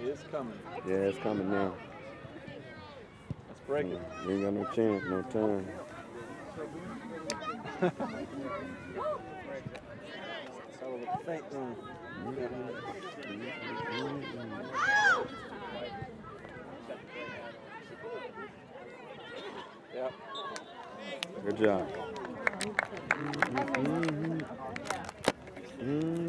It's coming. Yeah, it's coming now. Let's break it. You ain't got no chance, no time. So the fake one. Yep. Good job.